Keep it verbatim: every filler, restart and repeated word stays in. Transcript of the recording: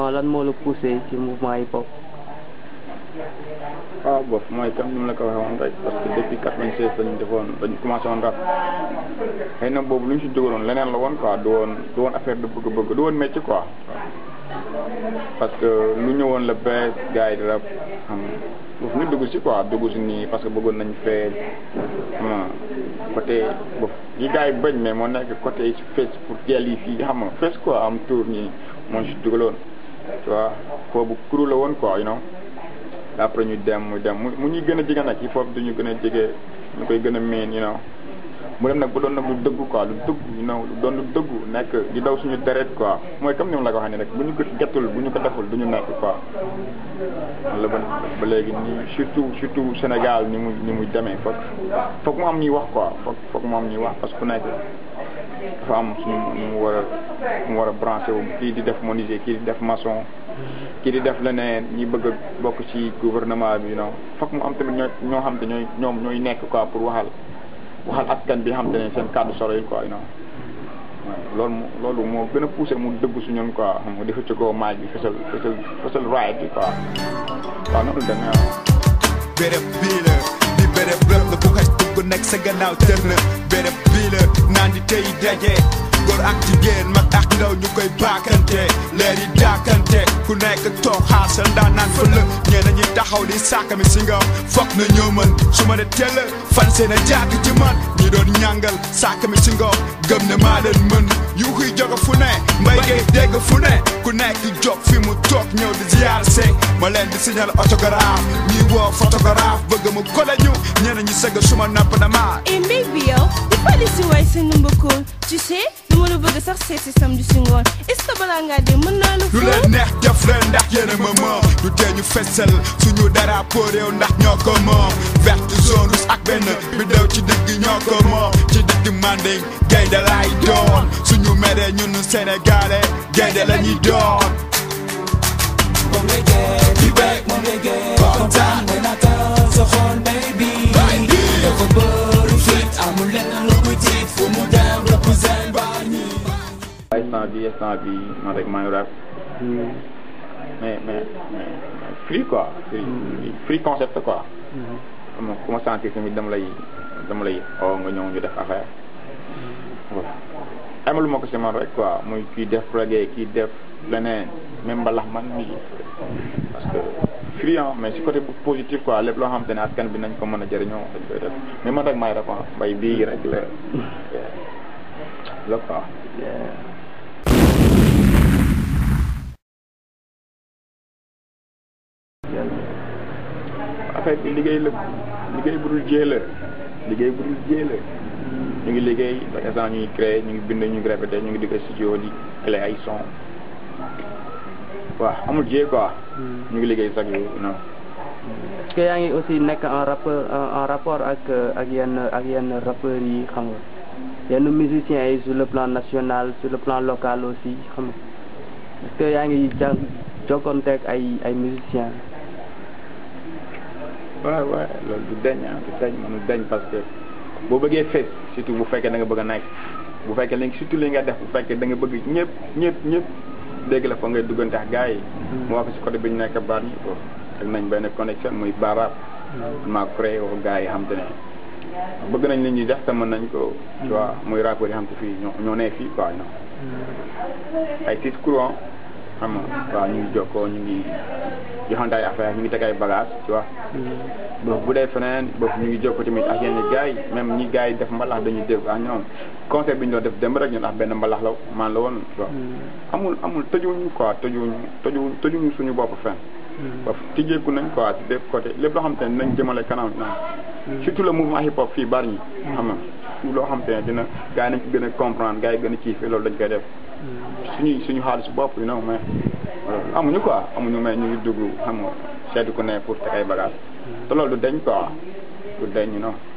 lan moo la poussé ci mouvement hip hop. waaw boof mooy comme ni mu la ko waxee woon rek parce que depuis quatre-vingt-seize dañu defoon dañu commencé woon rap xëy na boobu lu ñu si jógaloon leneen la woon quoi du woon du woon affaire de bëgg-bëgg du woon métier quoi parce que lu ñëwoon la bees gars yi di rap xam foofu ñu dugg si quoi dugg si nii parce que bëggoon nañ fee xam nga côté boof yi gars yi bañ mais moo nekk côté fees pour jël yi fii xam nga fees quoi am tour ñi moo si dugaloon tu vois boobu kuru la woon quoi you know après ñu dem mu dem mu ñuy gën a jege nag hip hop duñu gën a jege ñu koy gën a miin you know mu dem nag bu doon nag lu dëggu quoi lu dëggu you know lu doon lu dëggu nekk di daw suñu deret quoi mooy comme ni mu la ko waxee ni rek bu ñu ko gettul bu ñu ko deful du ñu nekk quoi la ba ba léegi nii surtout surtout Sénégal ni mu ni mu demee foog foog mu am ñuy wax quoi foog foog mu am ñuy wax parce que ku nekk dafa am suñu ñu mu war a mu war a branché wu kii di def menuisier kii di def maçon kii di def leneen ñi bëgg a bokk ci gouvernement bi non foog mu am tamit ñoo ñoo xam te ñooy ñoom ñooy nekk quoi pour waxal waxal askan bi xam te ne seen kàddu solo yi quoi non loolu moo loolu moo gën a poussé mu dëgg su ñun quoi xam nga di xëcc koo maaj bi fësal fësal fësal right bi quoi waaw noonu la demee waaw. béréb bii la di béréb rëb la bu xaj dugg nekk sa gannaaw tër na béréb bii la naan di tey daje. góor ak jigéen mag ak ndaw ñu koy baakante leer yi daakante ku nekk toog xaasal ndaa naan fa la ñeena ñi taxaw di saakami si nga foog na ñoo mën su ma ne teel fan seen a jàkk ci man ñi doon ñàngal saakami si nga gëm ne maa leen mën yu xuy jóge fu ne mbay ngay dégg fu ne ku nekk jóg fi mu toog ñëw di ziyaar see ma leen di signal autographe ñi woo photographe bëgg mu kole ñu ñeena ñi sëgg suma napp na maa et maybe yow di fali si waay sa numba kool tu sais dama la bëgg sax seeti samedi si ngoon est-ce que balaa ngaa dee mën naa la lu leen neex def leen ndax yéen a ma moom du tee ñu fessel suñu drapeau réew ndax ñoo ko moom vert jaune rouge ak benn bi daw ci digg ñoo ko moom ci digg Manding gaynde laay doon suñu meree ñun sénégalais gaynde la ñuy doon moom lay gee di beeg moom lay gee kontaan mooy naatal sa xol baby dafa bëri fit amul lenn lu muy tiit fu mu dem represent instant bi instant bi man rek maa ngi rap mais mais mais free quoi free free concept quoi xam nga ku ma sentir tamit dama lay dama lay oo nga ñëw ñu def affaire amalu ma ko si man rek quoi muy kii def reggae kii def leneen même mbalax man mi parce que free mais si côté bu positif quoi lépp loo xam te ne askan bi nañ ko mën a jëriñoo dañ koy def mais man rek maay rap mbay bii rek la la quoi affaire bi liggéey la liggéey bu dul jee la liggéey bu dul jee la ñu ngi liggéey ba instant ñu ngi créé ñu ngi bind ñu ngi répété ñu ngi dugg studio di clé ay son waaw amul jee quoi ñu ngi liggéey chaque jour non. est-ce que yaa ngi aussi nekk en rapport en rapport ak ak yenn ak yenn rappeurs yi xam nga yenn musiciens yi sur le plan national sur le plan local aussi xam nga est-ce que yaa ngi ja jokkonteeg ay ay musiciens. waaw waaw loolu du deñ ah du deñ mënu deñ parce que boo bëggee fees surtout bu fekkee da nga bëgg a nekk bu fekkee léegi surtout li nga def bu fekkee da nga bëgg ñëpp ñëpp ñëpp dégg la fa ngay duggante ak gars yi. mu wax si côté bi ñu nekk baar ñi ko ak nañ benn connexion muy baaraab. maa créé wax gars yi xam te ne bëgg nañ li ñuy def te mën nañ ko. tu vois muy rapport yi xam te fii ñoo ñoo nee fii quoi non. ay titres courants xam nga waaw ñu ngi jokkoo ñu ngi joxante ay affaire ñu ngi teg ay bagages tu vois. boobu bu dee feneen boobu ñu ngi jokkoo tamit ak yenn gars yi même ñi gars yi def mbalax dañuy dégg ak ñoom concert bi ñu doon def dem rek ñun ak benn mbalax la man la woon tu vois. amul amul tëjuwuñu quoi tëjuwuñu tëjuwuñu tëjuwuñu suñu bopp fenn. parce que tijjeeku nañ quoi ci des côté lépp loo xam te ne nañ jëmale kanam naan. surtout le mouvement hip hop fii bari ñi. xam nga loo xam te ne dina gars yi nañ ci gën a comprendre gars yi gën a kiifee loolu dañ koy def. suñuy suñu xaalis bopp you know mais amuñu quoi amuñu mais ñu ngi dugg xam nga seetu ko ne pour teg ay bagages te loolu du deñ quoi du deñ you know